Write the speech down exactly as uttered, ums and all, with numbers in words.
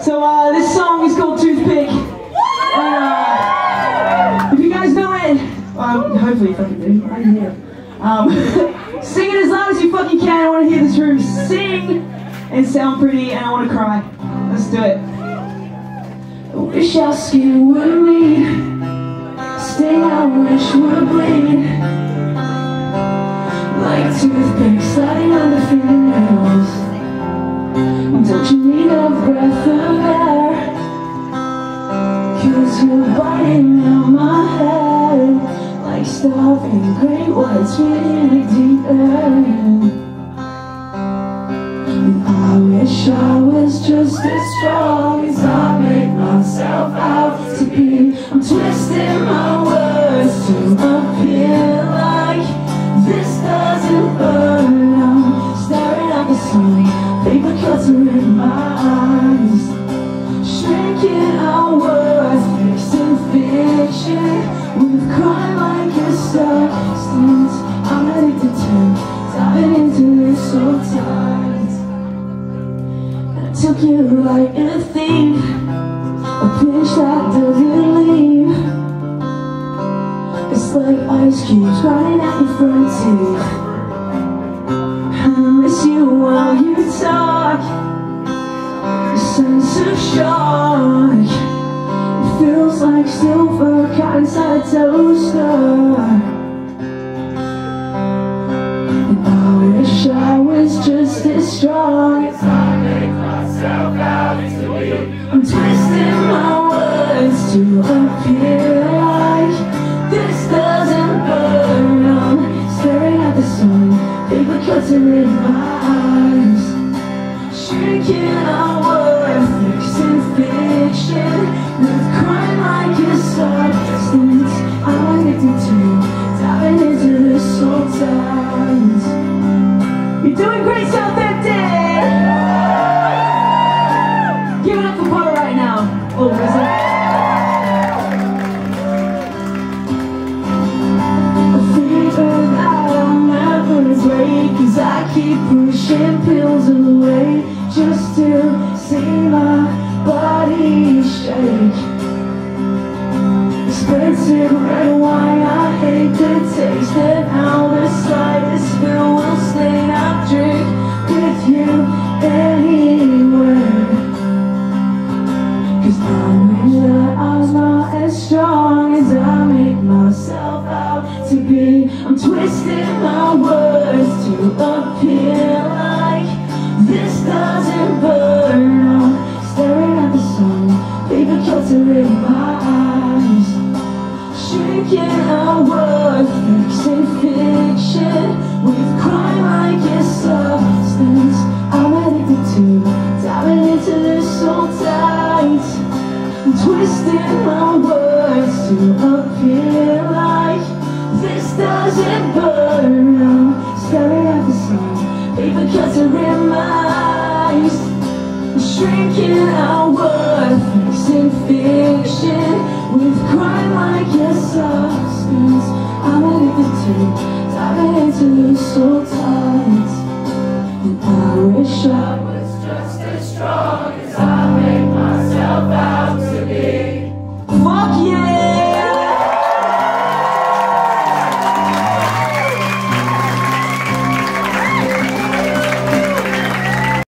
So uh, this song is called Toothpick. And uh, if you guys know it, um, hopefully you fucking do. I can hear it. Um, sing it as loud as you fucking can. I want to hear this room sing and sound pretty, and I want to cry. Let's do it. I wish our skin would bleed. Sting I wish would bleed. Like toothpicks sliding on the fingernails. Don't you need a breath of air? Cause you're biting out my head. Like starving great whites reading the deep end. And I wish I was just as strong as I make myself out to be. I'm twisting my words to appear like this doesn't burn. I'm staring at the sun, paper cuts are in my eyes. Shrinking our words, fixing fiction with crime like a substance. I'm addicted to diving into this so tight. I took you like a thief, a pinch that doesn't leave. It's like ice cubes grinding at your front teeth. I miss you while you talk. A sense of shock. It feels like silver caught inside a toaster. And I wish I was just as strong as I make myself out to be. I'm twisting my words to appear like this doesn't burn. I'm staring at the sun, paper cuts are in my eyes. Shrinking our worth, fixing fiction with crime like a substance. I'm addicted to diving into this so tight. You're doing great, Southampton! Give it up for Potter right now. Oh, is it? Cause I keep pushing pills away just to see my body shake. Expensive red wine, I hate the taste, and how the slightest spill will stain. I'll drink with you anywhere. Cause I know that I'm not as strong as I make myself out to be. I'm twisting my words to appear like this doesn't burn. I'm staring at the sun, paper cuts are in my eyes. Shrinking our worth, fixing fiction with crime like a substance. I'm addicted to diving into this so tight. I'm twisting my words to appear like this doesn't burn. I'm staring at the sun, paper cuts are in my eyes. I'm shrinking our worth, fixing fiction with crime like a substance. I'm addicted to diving into this so tight. And I wish I